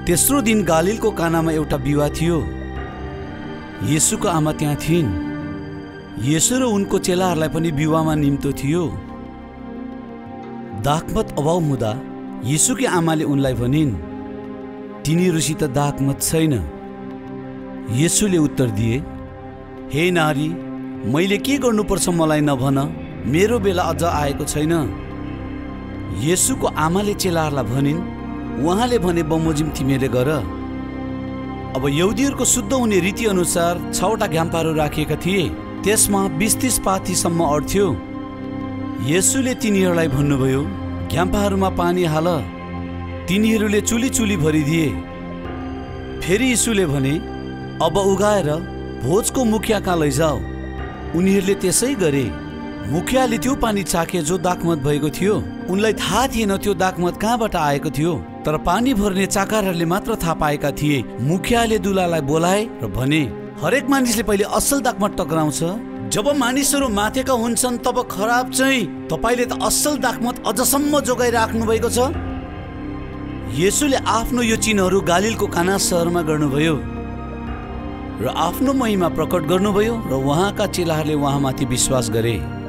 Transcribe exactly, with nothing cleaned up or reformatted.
तेस्रो दिन गालिलको कानामा एउटा विवाह थियो। येशूको आमा त्यहाँ थिइन्। येशू र उनको चेलाहरूलाई पनि विवाहमा निम्तो थियो। दाखमत अभाव हुँदा येशूकी आमाले उनलाई भनिन्, तिनीहरूसित दाखमत छैन। येशूले उत्तर दिए, हे नारी, मैले के गर्नुपर्छ मलाई नभन, मेरो बेला अझ आएको छैन। येशूको आमाले चेलाहरूलाई भनिन्, उहाँले भने बमोजिम तिमीले गर। अब यहुदीहरूको शुद्ध हुने रीति अनुसार छवटा घ्याम्पाहरू राखिएका थिए, त्यसमा बिस तीस पाथीसम्म अड्थ्यो। येशूले तिनीहरूलाई भन्नुभयो, घ्याम्पाहरूमा पानी हाल। तिनीहरूले चुली चुली भरिदिए। फेरि यीशुले भने, अब उगाएर भोजको मुखिया कहाँ लैजाऊ। उनीहरूले त्यसै गरे। मुखियाले त्यो पानी चाखे जो दाखमत भएको थियो। उनलाई थाहा थिएन त्यो दाखमत कहाँबाट आएको थियो, तर पानी भर्ने चाकरहरूले मात्र थाहा पाएका थिए। मुखियाले दुलालाई बोलाए र भने, हरेक मानिसले पहिले असल दाखमत टक्राउँछ, जब मानिसहरू माथेका हुन्छन् तब खराब चाहिँ। तपाईँले त असल दाखमत अझसम्म जोगाइराख्नु भएको छ। येशूले आफ्नो यो चिन्हहरू गालिलको काना सहरमा गर्नुभयो र आफ्नो महिमा प्रकट गर्नुभयो र उहाँका चेलाहरूले उहाँमाथि विश्वास गरे।